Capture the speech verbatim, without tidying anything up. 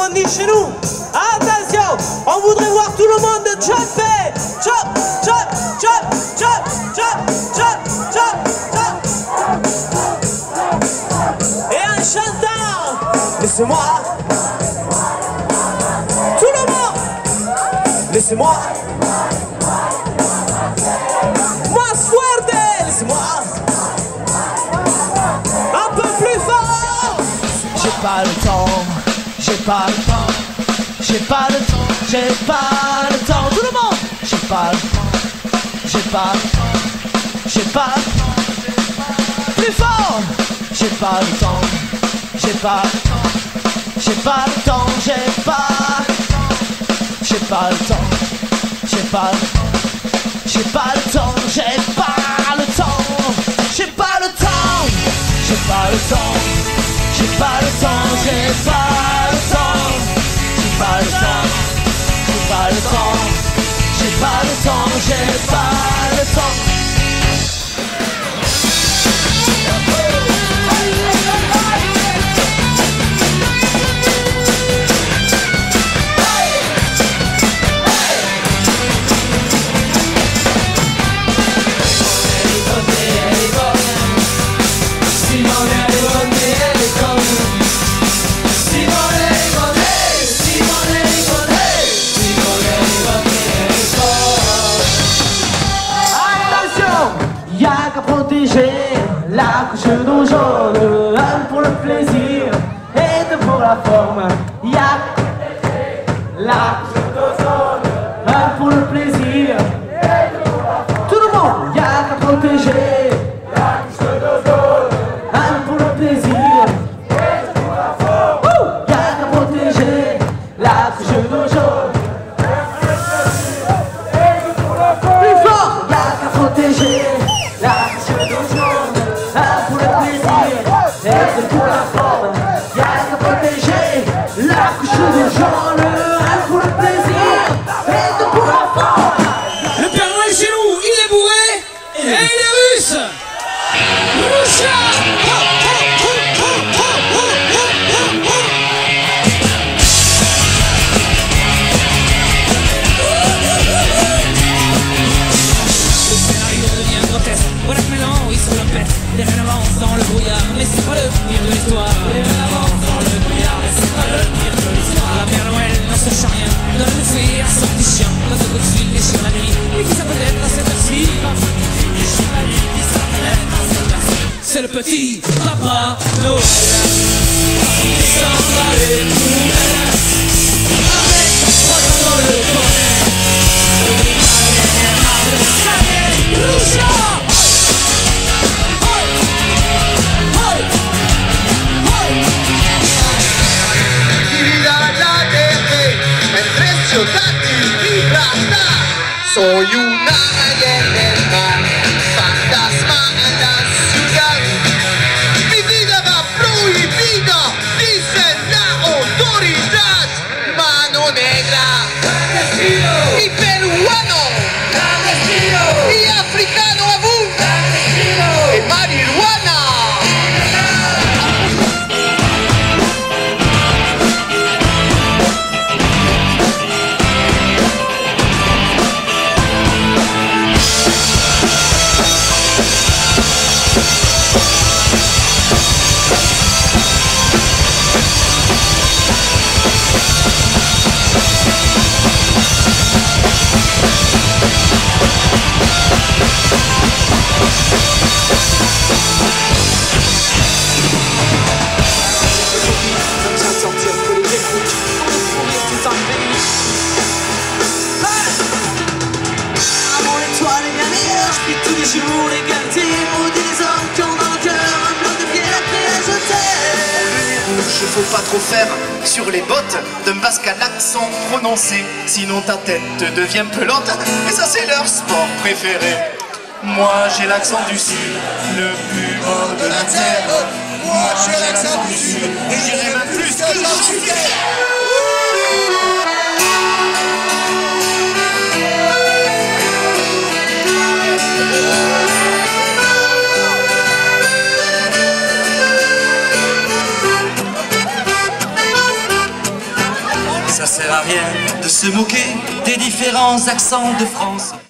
on dit chez nous. Attention, on voudrait voir tout le monde jumper. Jump, jump, jump, jump, jump, jump, jump, jump. Et en chantant, laissez-moi. Tout le monde, laissez-moi. Más fuerte, laissez-moi. Un peu plus fort. J'ai pas le temps, j'ai pas le temps, j'ai pas le temps, j'ai pas le temps. Tout le monde, j'ai pas le temps, j'ai pas le temps, j'ai pas le temps. Plus fort, j'ai pas le temps, j'ai pas le temps, j'ai pas le temps, j'ai pas, j'ai pas le temps, j'ai pas le temps, j'ai pas le temps, j'ai pas le temps, j'ai pas le temps, j'ai pas le temps. J'ai pas le temps, j'ai pas le temps, j'ai pas le temps, j'ai pas le temps, j'ai pas le temps, j'ai pas le temps. La couche d'eau jaune, un pour le plaisir et deux pour la forme. Y'a la couche d'eau jaune, un pour le plaisir et deux pour la forme. Tout le monde, y'a qu'à protéger. La couche d'eau jaune, un pour le plaisir et deux pour la forme. Ouh, y'a qu'à protéger. La couche d'eau jaune, un pour le plaisir et deux pour la forme. Plus fort, y'a qu'à protéger. La couche d'eau jaune. Un pour le plaisir, et deux pour la forme. Y'a qu'à protéger la couche de jaune. Un pour le plaisir, et deux pour la forme. Le Père Noël chez nous, il est bourré et il est russe. Russia. Le scénario devient grotesque. Voilà que maintenant ils se le pètent. Les reines avancent dans le brouillard, mais c'est pas le pire de l'histoire. Les reines avancent dans le brouillard, mais c'est pas le pire de l'histoire. La Mère Noël ne se chie rien, donne le fouet à son petit chien. L'autre au-dessus déchire la nuit, et qui s'appelle être à cette heure-ci. C'est le petit Papa Noël. Il descendra les poubelles avec trois dans le bonnet. Russia. Soy una leyenda, fantasma en la ciudad. Mi vida va prohibida, dice la autoridad. Mano negra, clandestino, y peruano, clandestino, y africano aún, clandestino, y marihuana. Faut pas trop faire sur les bottes d'un basque à l'accent prononcé, sinon ta tête devient pelante, et ça c'est leur sport préféré. Moi j'ai l'accent du sud, le plus haut de la terre. Moi j'ai l'accent du sud, et j'irai même plus que l'Angleterre. sert à rien de se moquer des différents accents de France.